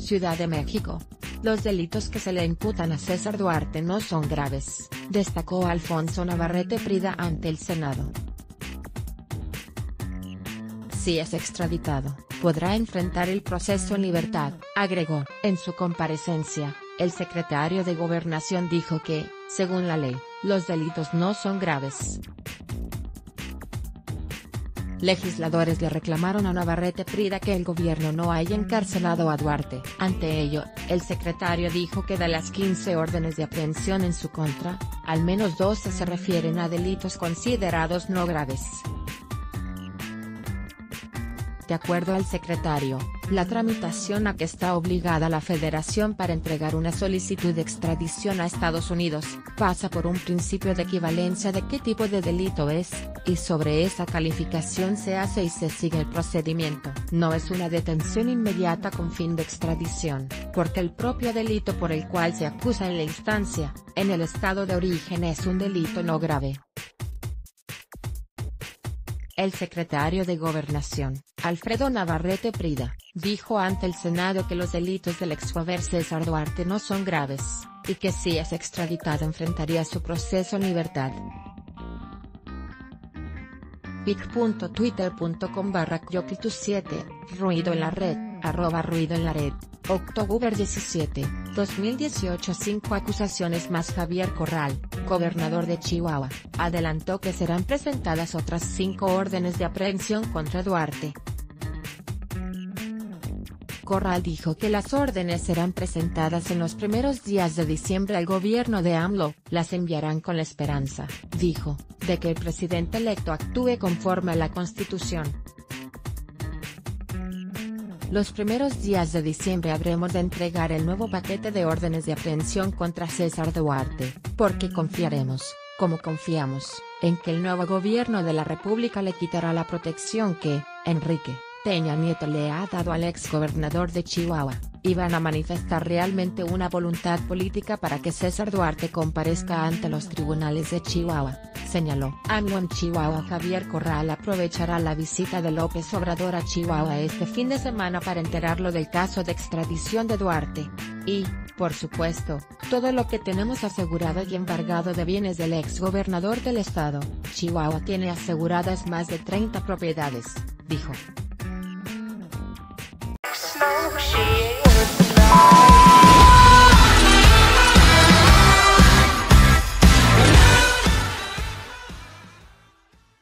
Ciudad de México. Los delitos que se le imputan a César Duarte no son graves, destacó Alfonso Navarrete Prida ante el Senado. Si es extraditado, podrá enfrentar el proceso en libertad, agregó. En su comparecencia, el secretario de Gobernación dijo que, según la ley, los delitos no son graves. Legisladores le reclamaron a Navarrete Prida que el gobierno no haya encarcelado a Duarte. Ante ello, el secretario dijo que de las 15 órdenes de aprehensión en su contra, al menos 12 se refieren a delitos considerados no graves. De acuerdo al secretario, la tramitación a que está obligada la Federación para entregar una solicitud de extradición a Estados Unidos, pasa por un principio de equivalencia de qué tipo de delito es, y sobre esa calificación se hace y se sigue el procedimiento. No es una detención inmediata con fin de extradición, porque el propio delito por el cual se acusa en la instancia, en el estado de origen es un delito no grave. El secretario de Gobernación, Alfredo Navarrete Prida, dijo ante el Senado que los delitos del exjoven César Duarte no son graves, y que si es extraditado enfrentaría su proceso en libertad. pic.twitter.com/Cloquitus7, Ruido en la red, @Ruido en la red, October 17, 2018. 5 acusaciones más. Javier Corral, gobernador de Chihuahua, adelantó que serán presentadas otras 5 órdenes de aprehensión contra Duarte. Corral dijo que las órdenes serán presentadas en los primeros días de diciembre al gobierno de AMLO, las enviarán con la esperanza, dijo, de que el presidente electo actúe conforme a la Constitución. Los primeros días de diciembre habremos de entregar el nuevo paquete de órdenes de aprehensión contra César Duarte, porque confiaremos, como confiamos, en que el nuevo gobierno de la República le quitará la protección que, Enrique Peña Nieto le ha dado al exgobernador de Chihuahua, y van a manifestar realmente una voluntad política para que César Duarte comparezca ante los tribunales de Chihuahua, señaló. AMLO en Chihuahua. Javier Corral aprovechará la visita de López Obrador a Chihuahua este fin de semana para enterarlo del caso de extradición de Duarte. Y, por supuesto, todo lo que tenemos asegurado y embargado de bienes del exgobernador del estado. Chihuahua tiene aseguradas más de 30 propiedades, dijo.